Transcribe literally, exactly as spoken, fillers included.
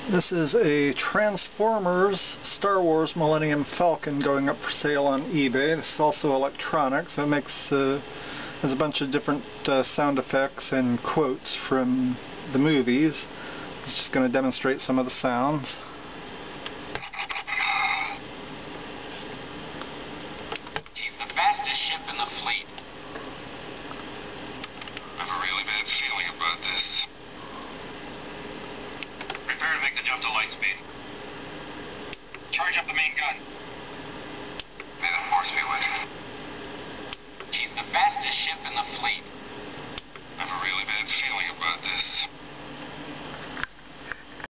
This is a Transformers Star Wars Millenium Falcon going up for sale on eBay. This is also electronic, so it makes uh, has a bunch of different uh, sound effects and quotes from the movies. It's just going to demonstrate some of the sounds. He's the fastest ship in the fleet. I have a really bad feeling about this. Prepare to make the jump to light speed. Charge up the main gun. May the force be with you. She's the fastest ship in the fleet. I have a really bad feeling about this.